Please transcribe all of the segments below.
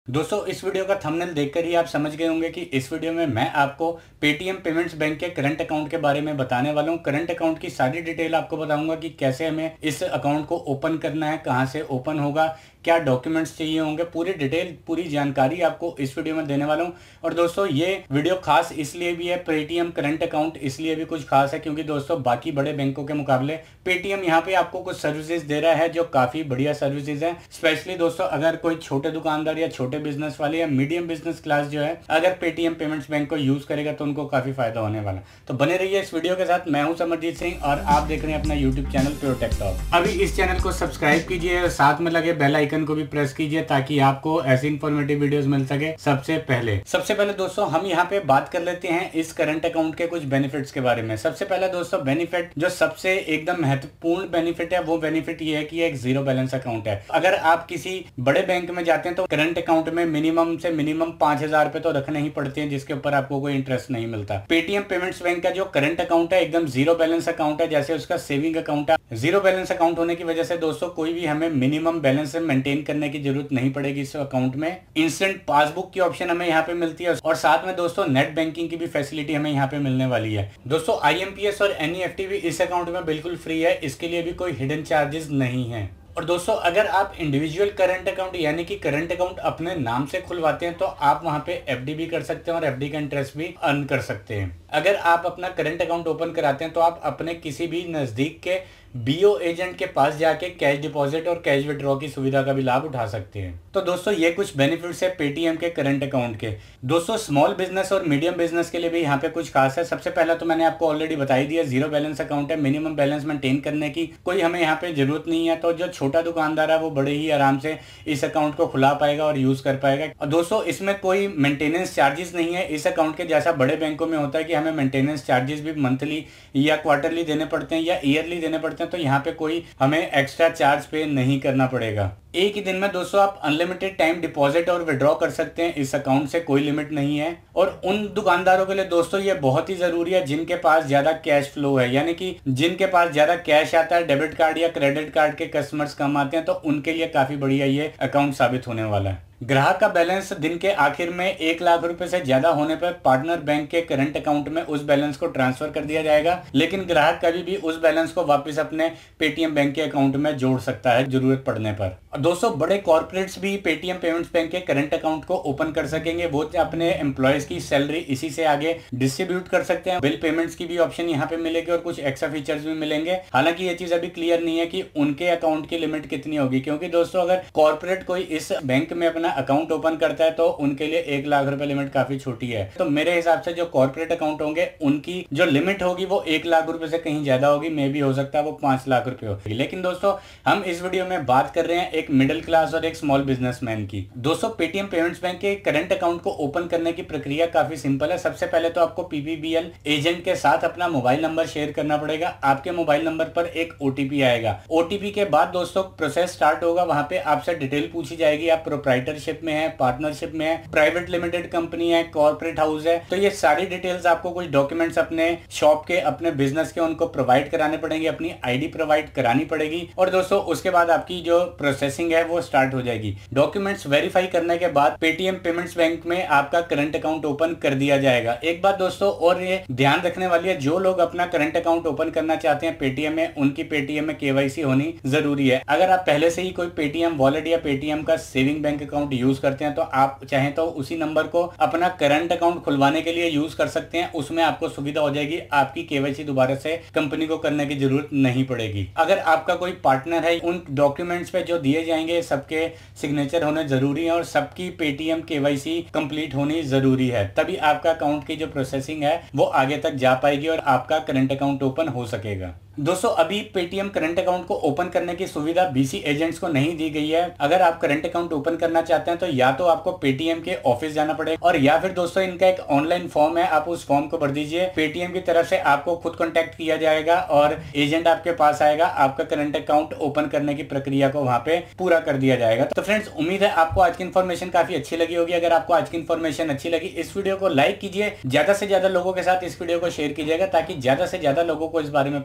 दोस्तों इस वीडियो का थंबनेल देखकर ही आप समझ गए होंगे कि इस वीडियो में मैं आपको पेटीएम पेमेंट्स बैंक के करंट अकाउंट के बारे में बताने वाला हूं। करंट अकाउंट की सारी डिटेल आपको बताऊंगा कि कैसे हमें इस अकाउंट को ओपन करना है, कहां से ओपन होगा, क्या डॉक्यूमेंट्स चाहिए होंगे, पूरी डिटेल पूरी जानकारी आपको इस वीडियो में देने वाला हूं। और दोस्तों ये वीडियो खास इसलिए भी है, पेटीएम करंट अकाउंट इसलिए भी कुछ खास है क्योंकि दोस्तों बाकी बड़े बैंकों के मुकाबले पेटीएम यहाँ पे आपको कुछ सर्विसेज दे रहा है जो काफी बढ़िया सर्विसेज है। स्पेशली दोस्तों अगर कोई छोटे दुकानदार या छोटे बिजनेस वाले या मीडियम बिजनेस क्लास जो है अगर पेटीएम पेमेंट्स बैंक को यूज करेगा तो उनको काफी फायदा होने वाला। तो बने रहिए इस वीडियो के साथ। मैं हूं समरजीत सिंह और आप देख रहे हैं अपना YouTube channel pure tech talk. अभी इस चैनल को सब्सक्राइब कीजिए और साथ में लगे बेल आइकन को भी प्रेस कीजिए ताकि आपको ऐसी इंफॉर्मेटिव वीडियोस मिल सके सबसे पहले दोस्तों हम यहाँ पे बात कर लेते हैं इस करंट अकाउंट के कुछ बेनिफिट्स के बारे में। सबसे पहला दोस्तों बेनिफिट जो सबसे एकदम महत्वपूर्ण बेनिफिट है वो बेनिफिट ये है कि एक जीरो बैलेंस अकाउंट है। अगर आप किसी बड़े बैंक में जाते हैं तो करंट अकाउंट में मिनिमम से मिनिमम 5,000 रुपए तो रखने ही पड़ते हैं जिसके ऊपर आपको कोई इंटरेस्ट नहीं मिलता। पेटीएम पेमेंट्स बैंक का जो करंट अकाउंट है एकदम जीरो बैलेंस अकाउंट है, जैसे उसका सेविंग अकाउंट है। जीरो बैलेंस अकाउंट होने की वजह से दोस्तों कोई भी हमें मिनिमम बैलेंस मेंटेन करने की जरूरत नहीं पड़ेगी। इस अकाउंट में इंस्टेंट पासबुक की ऑप्शन हमें यहाँ पे मिलती है और साथ में दोस्तों नेट बैंकिंग की भी फैसिलिटी हमें यहाँ पे मिलने वाली है। दोस्तों आईएमपीएस और एनईएफटी भी इस अकाउंट में बिल्कुल फ्री है, इसके लिए भी कोई हिडन चार्जेस नहीं है। और दोस्तों अगर आप इंडिविजुअल करंट अकाउंट यानी कि करंट अकाउंट अपने नाम से खुलवाते हैं तो आप वहां पे एफडी भी कर सकते हैं और एफडी का इंटरेस्ट भी अर्न कर सकते हैं। अगर आप अपना करंट अकाउंट ओपन कराते हैं तो आप अपने किसी भी नजदीक के बीओ एजेंट के पास जाके कैश डिपॉजिट और कैश विड्रॉ की सुविधा का भी लाभ उठा सकते हैं। तो दोस्तों ये कुछ बेनिफिट्स है पेटीएम के करंट अकाउंट के। दोस्तों स्मॉल बिजनेस और मीडियम बिजनेस के लिए भी यहाँ पे कुछ खास है। सबसे पहला तो मैंने आपको ऑलरेडी बता ही दिया, जीरो बैलेंस अकाउंट है, मिनिमम बैलेंस मेंटेन करने की कोई हमें यहाँ पे जरूरत नहीं है। तो जो छोटा दुकानदार है वो बड़े ही आराम से इस अकाउंट को खुला पाएगा और यूज कर पाएगा। और दोस्तों इसमें कोई मेंटेनेंस चार्जेस नहीं है इस अकाउंट के, जैसा बड़े बैंकों में होता है कि हमें मेंटेनेंस चार्जेस भी मंथली या क्वार्टरली देने पड़ते हैं या ईयरली देने पड़ते हैं। तो यहाँ पे कोई हमें एक्स्ट्रा चार्ज पे नहीं करना पड़ेगा। एक ही दिन में दोस्तों आप अनलिमिटेड टाइम डिपॉजिट और विड्रॉ कर सकते हैं, इस अकाउंट से कोई लिमिट नहीं है। और उन दुकानदारों के लिए दोस्तों ये बहुत ही जरूरी है जिनके पास ज्यादा कैश फ्लो है, यानी कि जिनके पास ज्यादा कैश आता है, डेबिट कार्ड या क्रेडिट कार्ड के कस्टमर्स कम आते हैं, तो उनके लिए काफी बढ़िया ये अकाउंट साबित होने वाला है। ग्राहक का बैलेंस दिन के आखिर में 1 लाख रुपए से ज्यादा होने पर पार्टनर बैंक के करंट अकाउंट में उस बैलेंस को ट्रांसफर कर दिया जाएगा, लेकिन ग्राहक कभी भी उस बैलेंस को वापस अपने पेटीएम बैंक के अकाउंट में जोड़ सकता है जरूरत पड़ने पर। दोस्तों बड़े कॉर्पोरेट्स भी पेटीएम पेमेंट्स बैंक के करंट अकाउंट को ओपन कर सकेंगे। वो अपने एम्प्लॉयज की सैलरी इसी से आगे डिस्ट्रीब्यूट कर सकते हैं। बिल पेमेंट्स की भी ऑप्शन यहाँ पे मिलेगी और कुछ एक्स्ट्रा फीचर्स भी मिलेंगे। हालांकि ये चीज अभी क्लियर नहीं है कि उनके अकाउंट की लिमिट कितनी होगी, क्योंकि दोस्तों अगर कॉर्पोरेट कोई इस बैंक में अपना अकाउंट ओपन करता है तो उनके लिए 1 लाख रुपए लिमिट काफी छोटी है। तो मेरे हिसाब से जो कॉर्पोरेट अकाउंट होंगे उनकी जो लिमिट होगी वो 1 लाख रुपए से कहीं ज्यादा होगी, मे भी हो सकता है वो 5 लाख रुपए होगी। लेकिन दोस्तों हम इस वीडियो में बात कर रहे हैं एक मिडिल क्लास और एक स्मॉल बिजनेसमैन की। दोस्तों पेटीएम पेमेंट्स बैंक के करंट अकाउंट को ओपन करने की प्रक्रिया काफी सिंपल है। सबसे पहले तो आपको पीपीबीएल एजेंट के साथ अपना मोबाइल नंबर शेयर करना पड़ेगा। आपके मोबाइल नंबर पर एक ओटीपी आएगा। ओटीपी के बाद दोस्तों प्रोसेस स्टार्ट होगा। वहां पे आपसे डिटेल पूछी जाएगी, आप प्रोप्राइटरशिप में है, पार्टनरशिप में है, प्राइवेट लिमिटेड कंपनी है, कॉर्पोरेट हाउस है। तो ये सारी डिटेल्स आपको कुछ डॉक्यूमेंट्स अपने शॉप के, अपने बिजनेस के उनको प्रोवाइड कराने पड़ेंगे, अपनी आईडी प्रोवाइड करानी पड़ेगी। और दोस्तों उसके बाद आपकी जो प्रोसेसिंग है वो स्टार्ट हो जाएगी। डॉक्यूमेंट्स वेरीफाई करने के बाद पेटीएम पेमेंट्स बैंक में आपका करंट अकाउंट ओपन कर दिया जाएगा। एक बात दोस्तों और ये ध्यान रखने वाली है, जो लोग अपना करंट अकाउंट ओपन करना चाहते हैं पेटीएम में, उनकी पेटीएम में केवाईसी होनी जरूरी है। अगर आप पहले से ही कोई पेटीएम वॉलेट या पेटीएम का सेविंग बैंक अकाउंट यूज करते हैं तो आप चाहें तो उसी नंबर को अपना करंट अकाउंट खुलवाने के लिए यूज कर सकते हैं। उसमें आपको सुविधा हो जाएगी, आपकी केवाईसी दोबारा से कंपनी को करने की जरूरत नहीं पड़ेगी। अगर आपका कोई पार्टनर है, उन डॉक्यूमेंट्स पे जो दिए जाएंगे सबके सिग्नेचर होने जरूरी है और सबकी पेटीएम केवाईसी कंप्लीट होनी जरूरी है, तभी आपका अकाउंट की जो प्रोसेसिंग है वो आगे तक जा पाएगी और आपका करंट अकाउंट ओपन हो सकेगा। दोस्तों अभी पेटीएम करंट अकाउंट को ओपन करने की सुविधा बीसी एजेंट्स को नहीं दी गई है। अगर आप करंट अकाउंट ओपन करना चाहते हैं तो या तो आपको पेटीएम के ऑफिस जाना पड़ेगा और या फिर दोस्तों इनका एक ऑनलाइन फॉर्म है, आप उस फॉर्म को भर दीजिए। पेटीएम की तरफ से आपको खुद कांटेक्ट किया जाएगा और एजेंट आपके पास आएगा, आपका करंट अकाउंट ओपन करने की प्रक्रिया को वहां पे पूरा कर दिया जाएगा। तो फ्रेंड्स उम्मीद है आपको आज की इन्फॉर्मेशन काफी अच्छी लगी होगी। अगर आपको आज की इन्फॉर्मेशन अच्छी लगी, इस वीडियो को लाइक कीजिए, ज्यादा से ज्यादा लोगों के साथ इस वीडियो को शेयर कीजिएगा ताकि ज्यादा से ज्यादा लोगों को इस बारे में पता चल सके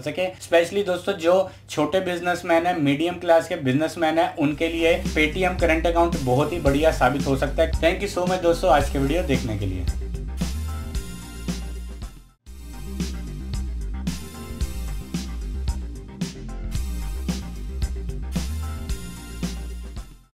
सके। स्पेशली दोस्तों जो छोटे बिजनेसमैन है, मीडियम क्लास के बिजनेसमैन है, उनके लिए पेटीएम करंट अकाउंट बहुत ही बढ़िया साबित हो सकता है। थैंक यू सो मच दोस्तों आज के वीडियो देखने के लिए।